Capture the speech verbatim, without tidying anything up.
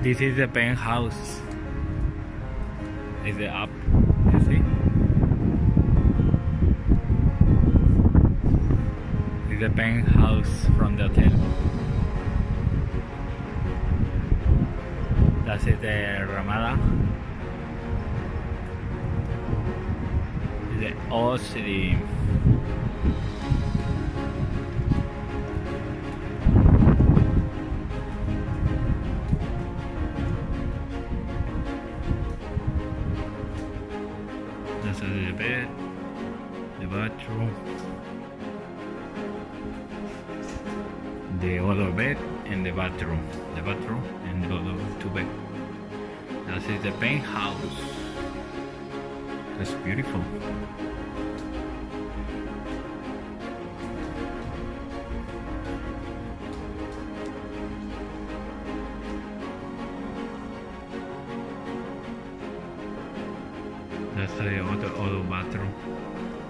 This is the penthouse. Is it up? You see? It's the penthouse from the hotel. That is the Ramada. The old city. That's the bed, the bathroom, the other bed, and the bathroom. The bathroom and the other two bed. That is the penthouse. That's beautiful. That's the other, other bathroom.